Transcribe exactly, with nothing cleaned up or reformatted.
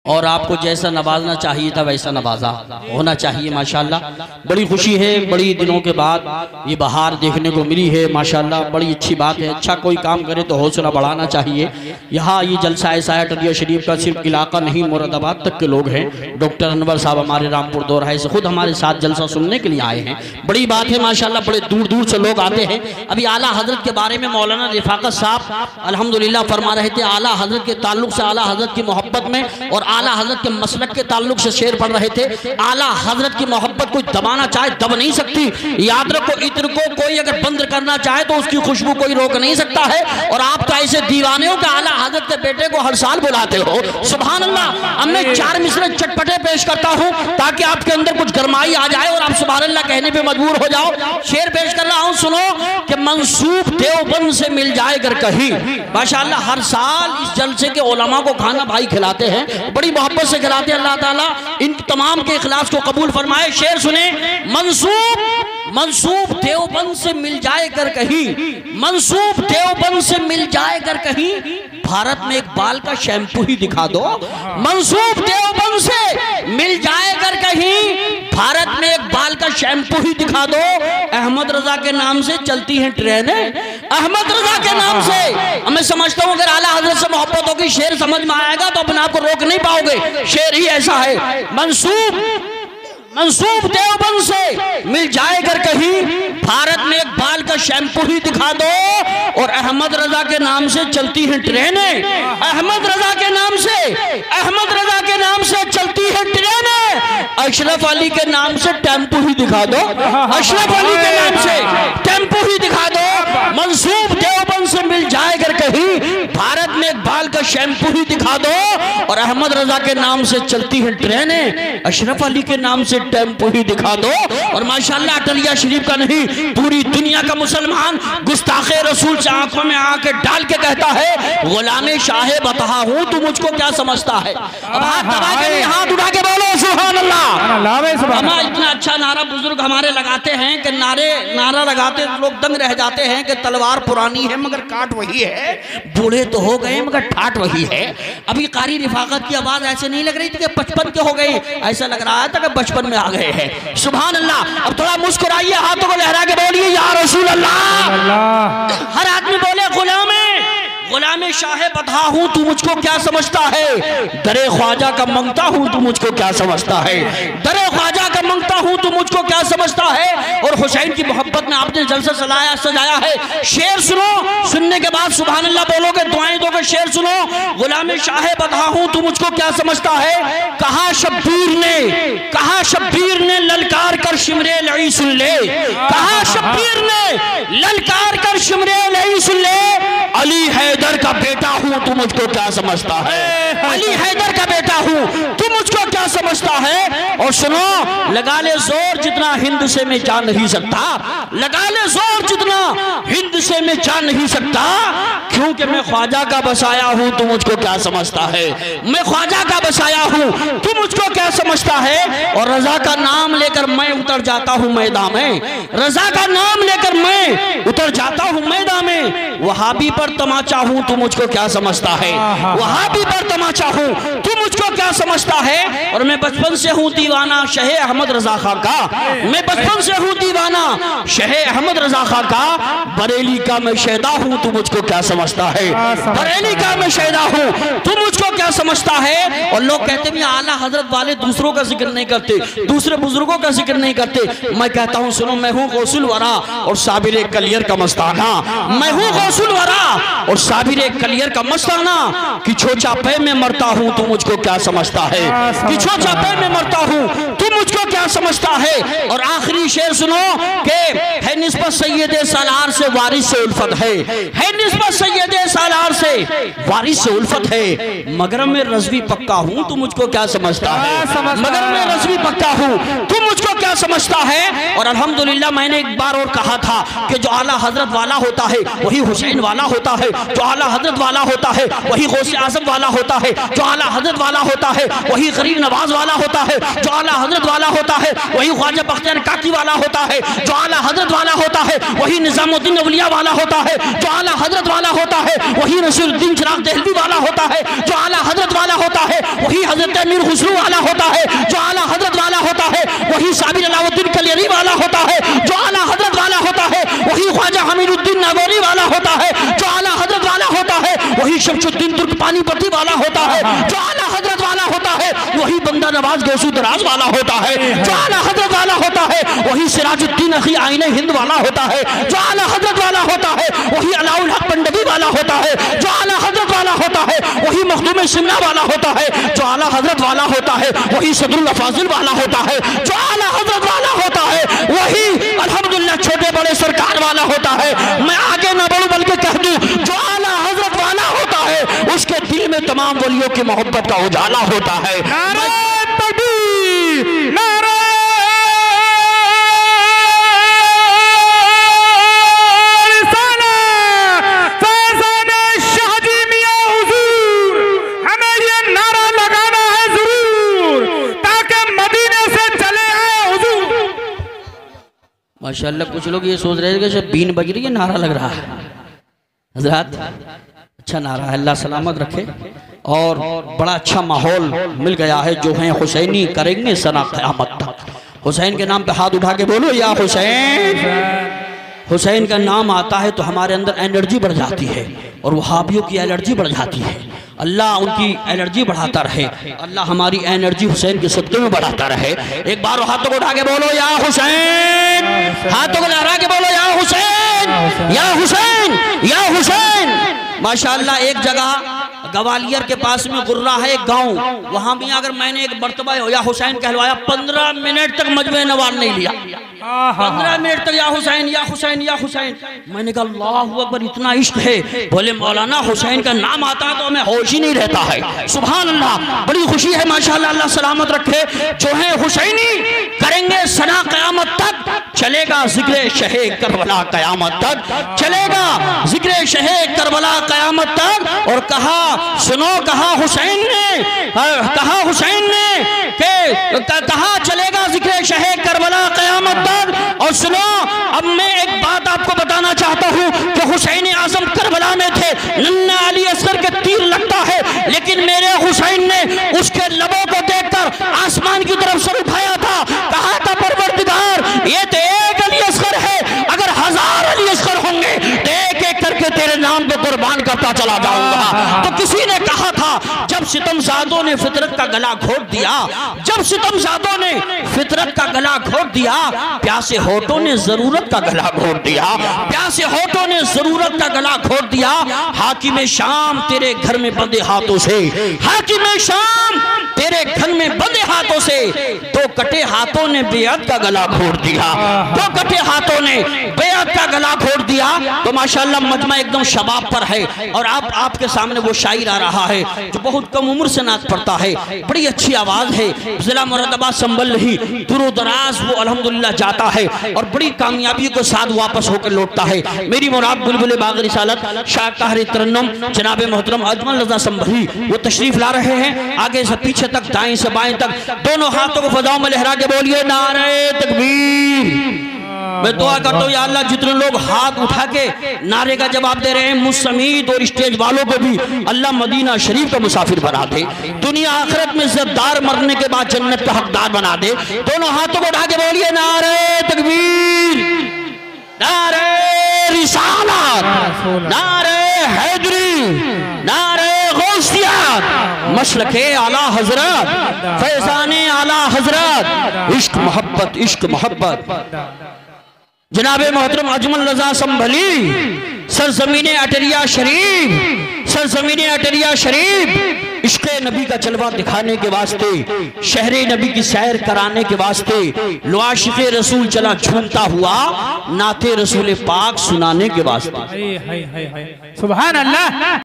और आपको जैसा नवाजना चाहिए था वैसा नवाजा होना चाहिए। माशाल्लाह बड़ी खुशी है, बड़ी दिनों के बाद ये बहार देखने को मिली है। माशाल्लाह बड़ी अच्छी बात है। अच्छा कोई काम करे तो हौसला बढ़ाना चाहिए। यहाँ ये जलसा ऐसा है अटलिया शरीफ का सिर्फ इलाका नहीं, मुरादाबाद तक के लोग हैं। डॉक्टर अनवर साहब हमारे रामपुर दोरहाई से खुद हमारे साथ जलसा सुनने के लिए आए हैं। बड़ी बात है माशाल्लाह, बड़े दूर दूर से लोग आते हैं। अभी आला हजरत के बारे में मौलाना रिफाकत साहब अल्हम्दुलिल्लाह फरमा रहे थे। आला हजरत के ताल्लुक से, आला हजरत की मोहब्बत में और आला हजरत के मसलक के ताल्लुक से शेर पढ़ रहे थे। आला हजरत की मोहब्बत कोई दबाना चाहे दब नहीं सकती। याद रखो, इत्र को कोई अगर बंद करना चाहे तो उसकी खुशबू कोई रोक नहीं सकता है। और आप तो ऐसे दीवाने हो कि आला हजरत के बेटे को हर साल बुलाते हो। सुभान अल्लाह। अब मैं चार मिसरे चटपटे पेश करता हूँ ताकि आपके अंदर कुछ गरमाई आ जाए और आप सुभान अल्लाह कहने पे मजबूर हो जाओ। शेर पेश कर रहा हूँ, सुनो कि मंसूब देवबंद से मिल जाए कर कहीं। माशाअल्लाह हर साल इस जलसे के उलमा को खाना भाई खिलाते हैं, बड़ी मोहब्बत से खिलाते हैं। अल्लाह ताला इन तमाम के इखलास को कबूल फरमाए। शेर सुने, मंसूब मंसूब देवबंद से मिल जाए कर कहीं, मंसूब देवबंद से मिल जाए कर कहीं, भारत में एक बाल का शैम्पू ही दिखा दो। मंसूब देवबंद से मिल जाए कर कहीं, भारत में एक बाल का शैम्पू ही दिखा दो। अहमद रजा के नाम से चलती हैं ट्रेनें, अहमद रजा के नाम से। मैं समझता हूँ अगर आला हजरत से मोहब्बत होगी, शेर समझ में आएगा तो अपने आप को रोक नहीं पाओगे। शेर ही ऐसा है। मंसूब मंसूब देवबंद से मिल जाए कर कहीं, भारत में एक बाल का शैम्पू ही दिखा दो। और अहमद रजा के नाम से चलती हैं ट्रेनें, अहमद रजा के नाम से, अहमद रजा के नाम से चलती हैं ट्रेनें। अशरफ अली के नाम से टेम्पो ही दिखा दो, अशरफ अली के नाम से टेम्पो ही दिखा दो। मंसूब देवबंद से मिल जाए कर कहीं, भारत में एक बाल का शैम्पू ही दिखा दो। और अहमद रजा के नाम से चलती हैं ट्रेनें, अशरफ अली के नाम से टेम्पो ही दिखा दो। और माशाल्लाह अटलिया शरीफ का नहीं, पूरी दुनिया का मुसलमान गुस्ताखे रसूल से आंखों में आके डाल के कहता है, गुलामे शाहे बता हूं तू मुझको क्या समझता है। अब हाथ दबा के हाथ उठा के बोलो सुभान अल्लाह। हमारा इतना अच्छा नारा बुजुर्ग हमारे लगाते हैं कि नारे नारा लगाते लोग दंग रह जाते हैं कि तलवार पुरानी है मगर काट वही है, बूढ़े तो हो गए मगर ठाट वही है। अभी कारी रिफाकत की आवाज ऐसे नहीं लग रही थी कि पचपन के हो गए, ऐसा लग रहा था कि बचपन में आ गए हैं। सुभान अल्लाह। अब थोड़ा मुस्कुराइए, हाथों को लहरा के बोलिए या रसूल अल्लाह। हर आदमी बोले गुलामे गुलामे शाहे बता हूं तू मुझको क्या समझता है। दरे ख्वाजा का मंगता हूं तू मुझको क्या समझता है, दरे ख्वाजा का मंगता हूं तू मुझको क्या समझता है। और हुसैन की मोहब्बत में आपने जलसा सजाया सजाया है। शेर सुनो, सुनने के बाद सुभान अल्लाह बोलोगे, दुआएं दोगे। शेर सुनो, गुलामे शाहे बता हूं तू मुझको क्या समझता है। कहा शब्बीर ने, कहा शब्बीर ने ललकार कर शिमरे लई सुन ले, कहा शब्बीर ने ललकार कर शिमरे लई सुन ले। अली हैदर का बेटा हूं तू मुझको क्या समझता है, अली हैदर का बेटा हूं तू मुझको क्या समझता है। और सुनो, लगा ले जोर जितना हिंद से मैं जा नहीं सकता, लगा ले जोर जितना हिंद से मैं जा नहीं सकता। क्योंकि मैं ख्वाजा का बसाया हूं तू मुझको क्या समझता है, मैं ख्वाजा का बसाया हूं तू मुझको क्या समझता है। और रजा का नाम लेकर मैं उतर जाता हूं मैदान में, रजा का नाम लेकर मैं उतर जाता हूं मैदान में। वहाबी पर तमाचा हूं तू मुझको क्या समझता है, वहाबी पर तमाचा हूं तू मुझको क्या समझता है। और मैं बचपन से हूं दीवाना शहे अहमद रजा खां का, मैं बचपन से हूं दीवाना शहे अहमद रजा खां का। बरेली का मैं शहदा हूं तू मुझको क्या समझता है, बरेली का मैं शहदा हूं तू मुझको क्या समझता है। और लोग कहते हैं आला हजरत वाले दूसरों का जिक्र नहीं करते, दूसरे बुजुर्गों का जिक्र नहीं करते। मैं कहता हूं सुनो, मैं हूं गौसुल वरा और साबिर कलियर का मस्ताना, मैं हूं गौसुल वरा और साबिर कलियर का मस्ताना। कि छोचा पे में मरता हूं तू मुझको क्या समझता है, कि छोचा पे में मरता हूं तू मुझको क्या समझता है। और आखिरी शेर सुनो के है निस्बत सैयदे सालार से वारिस से उल्फत है, है निस्बत सैयदे सालार से वारिस से उल्फत है। मगर मैं रज़वी पक्का हूं तू मुझको क्या समझता है, मगर मैं रज़वी पक्का हूं तू मुझको क्या समझता है। और अल्हम्दुलिल्लाह मैंने एक बार और कहा था कि जो आला हजरत वाला होता है वही हुसैन वाला होता है, जो आला हजरत वाला होता है वही गौसे आज़म वाला होता है, जो आला हजरत वाला होता है वही गरीब नवाज वाला होता है। जो आला हजरत वाला होता है वही ख्वाजा बख्तियार काकी वाला होता है। जो आला हजरत वाला होता है वही निजामुद्दीन अवलिया वाला होता है। जो आला हजरत वाला होता है वही नसीरुद्दीन चिराग देहलवी वाला होता है। जो आला हजरत वाला होता है वही हजरत अमीर खुसरू वाला होता है। जो आला हजरत वाला होता है वही साबिर अलाउद्दीन कलियरी वाला होता है। जो आला हजरत वाला होता है वही ख्वाजा हमीदुद्दीन नागौरी वाला होता है। जो आला हजरत वाला होता है वही शमशुद्दीन तुर्क पानीपती वाला होता है। जो आला हजरत वाला होता है वही बंदा नवाज गौसू दराज वाला होता है। जो आला हजरत वाला होता है वही सिराजुद्दीन अखी आईने हिंद वाला होता है। जो आला हजरत वाला होता है वही अलाउल हक पंडवी वाला होता है। जो आला हजरत वाला होता है वही मखदूम शिमला वाला होता है। जो आला हजरत वाला होता है वही सदरुल अफाजिल वाला होता है। जो आला हजरत वाला होता है वही अल्हम्दुलिल्लाह छोटे बड़े सरकार वाला होता है। मैं आगे ना बढ़ूं बल्कि कह दूं जो आला हजरत वाला होता है उसके दिल में तमाम वलियों की मोहब्बत का उजाला होता है। नारे तकबीर, नारे माशाअल्लाह। कुछ लोग ये सोच रहे हैं कि जब बीन बज रही है नारा लग रहा है। हजरत अच्छा नारा है, अल्लाह सलामत रखे। और बड़ा अच्छा माहौल मिल गया है। जो है हुसैनी करेंगे सना क़यामत तक। हुसैन के नाम पे हाथ उठा के बोलो या हुसैन। हुसैन का नाम आता है तो हमारे अंदर एनर्जी बढ़ जाती है और वहाबियों की एनर्जी बढ़ जाती है। अल्लाह उनकी एनर्जी बढ़ाता रहे। अल्लाह हमारी एनर्जी हुसैन के सदक़े में बढ़ाता रहे। एक बार हाथों को उठा के बोलो या हुसैन। हाथों को लहरा के बोलो या हुसैन, या हुसैन, या हुसैन। माशाअल्लाह एक जगह ग्वालियर के पास में गुर्रा है एक गांव, वहां भी अगर मैंने एक मर्तबा या हुसैन कहलवाया पंद्रह मिनट तक मजमे नवार नहीं लिया। पंद्रह मिनट तक या हुसैन, या हुसैन, या हुसैन। मैंने कहा अल्लाहु अकबर, इतना इश्क है। बोले मौलाना हुसैन का नाम आता है तो हमें होश ही नहीं रहता है। सुभान अल्लाह, बड़ी खुशी है माशाअल्लाह, अल्लाह सलामत रखे। जो है हुसैनी करेंगे सना क़यामत तक। चलेगा जिक्र शहे करबला क़यामत तक, चलेगा जिक्र शहे करबला क़यामत तक। और कहा सुनो, कहा हुसैन ने, कहा हुसैन ने के कहा चलेगा जिक्र शहे करबला क़यामत तक। और सुनो, अब मैं एक बात आपको बताना चाहता हूँ कि हुसैन आज़म करबला में थे, नन्ना अली असगर के तीर लगता है, लेकिन मेरे हुसैन ने उसके लबों को देखकर आसमान की तरफ सर उठाया था। कहा था परवरदिगार ये तो एक अली असगर है, अगर हजार अली असगर होंगे तो एक एक करके तेरे नाम पे कुर्बान करता चला जाऊंगा। तो किसी ने कहा था जब सितमज़ादों ने फितरत का गला घोट दिया, जब सितमज़ादों ने फितरत का गला घोट दिया, प्यासे होठों ने जरूरत का गला घोट दिया, प्यासे होठों ने जरूरत का गला घोट दिया। हाकिम शाम तेरे घर में बंदे हाथों से, हाकिम शाम तेरे घर में बंदे हाथों से, दो कटे हाथों ने बेअत का गला घोट दिया, दो कटे हाथों ने बेअत का गला घोट दिया। तो माशाअल्लाह मजमा एकदम शबाब पर है। और आप आपके सामने वो शायर आ रहा है जो बहुत कम उम्र से नाच पढ़ता है, बड़ी अच्छी आवाज है। जिला मुरादाबाद संभल ही दूर दराज वो अल्हम्दुलिल्लाह जाता है और बड़ी कामयाबी के साथ वापस होकर लौटता है। मेरी मुराद बुलबुल बाग़ रिसालत शाह ताहरी तरन्नुम जनाब मोहतरम अजमल रज़ा संभली वो तशरीफ ला रहे हैं। आगे से पीछे तक, दाएं से बाएं तक, दोनों हाथों को फजाओं में लहरा के बोलिए नारे तकबीर। मैं दुआ करता हूँ या अल्लाह जितने लोग हाथ उठा के नारे का जवाब दे रहे हैं मुझ समीत और स्टेज वालों को भी अल्लाह मदीना शरीफ का मुसाफिर बना दे, दुनिया आखिरत में इज्जतदार, मरने के बाद जन्नत का हकदार बना दे। दोनों हाथों को उठा के बोलिए नारे तकबीर, नारे रिसालत, नारे हैदरी, नारे गौसियत, मशरक़े आला हजरत, फैज़ाने आला हजरत, इश्क मोहब्बत, इश्क मोहब्बत। जनाबे मोहतरम अजमल रज़ा संभली सरजमीने अटरिया शरीफ, सरजमीने अटरिया शरीफ इश्क़ नबी का जलवा दिखाने के वास्ते, शहरे नबी की सैर कराने के वास्ते आशिक़े रसूल चला झूमता हुआ नाते रसूल पाक सुनाने के वास्ते। सुभान अल्लाह।